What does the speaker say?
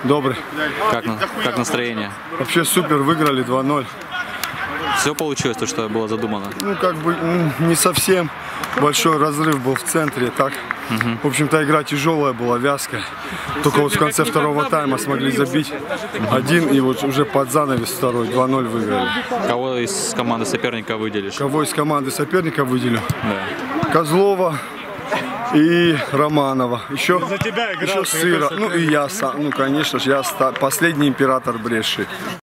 Добрый. Как настроение? Вообще супер, выиграли 2-0. Все получилось, то, что было задумано? Ну, как бы не совсем. Большой разрыв был в центре. Так, в общем-то, игра тяжелая была, вязкая. Только вот в конце второго тайма смогли забить один, и вот уже под занавес второй 2-0 выиграли. Кого из команды соперника выделишь? Кого из команды соперника выделю? Да. Козлова и Романова. Еще Сыра. Ну и я сам. Ну, конечно же, я последний император Бреши.